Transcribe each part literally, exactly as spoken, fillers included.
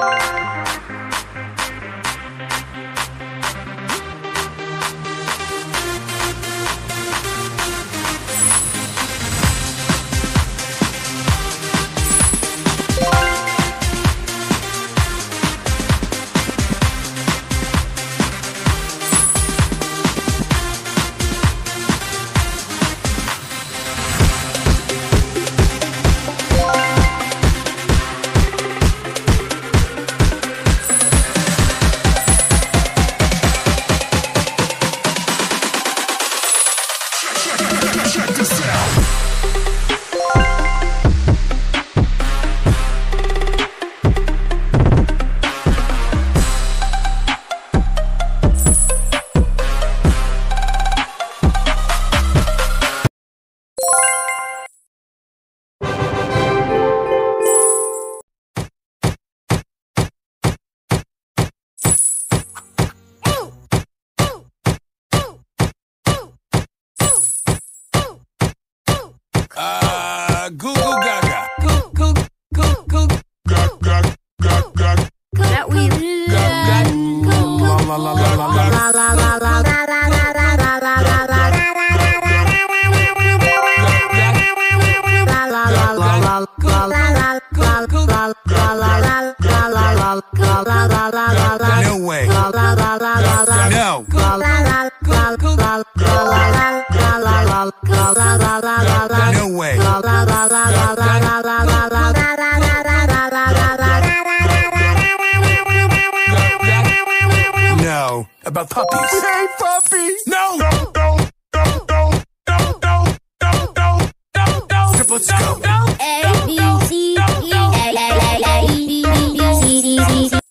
Uh, goo goo gaga. Goo goo goo goo. Gag gag gag gag. That we Gag gag. La la la la la la. la la la la la la la la la la la. No way. No. No way. No. About puppies. Hey, puppy! No. Go, go, go, go, go, go, go, go, go, go. Let's go. A B C D E A A A E B B C D C D.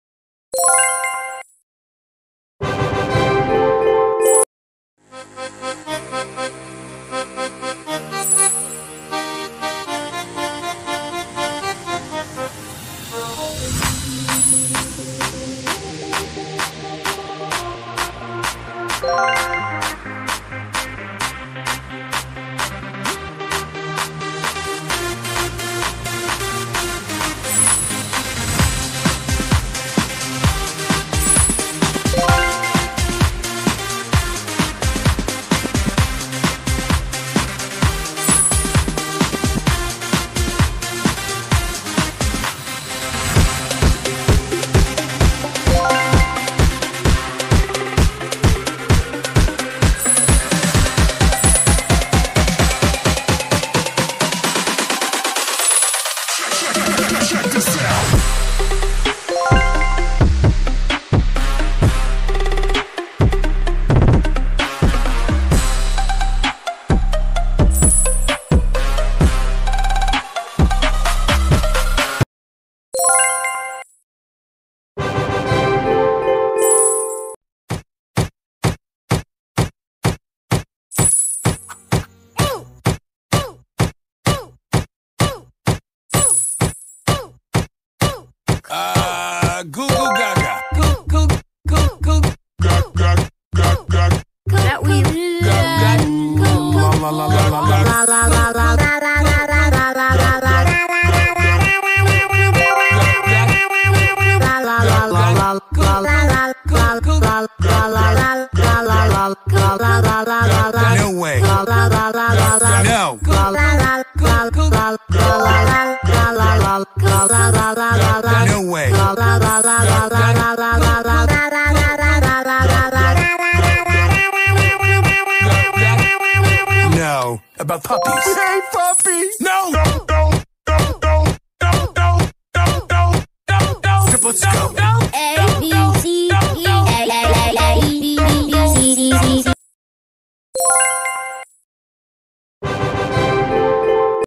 Check this out. Uh, goo goo gaga. Goo goo goo goo. Gag gag gag gag. That we Gag gag. La la la la la la. la la la la la la la la la la la. No way. No. No way. No. About puppies. Hey, puppy! No. Go, go, go, go, go, go, go, go, go, go. Let's go.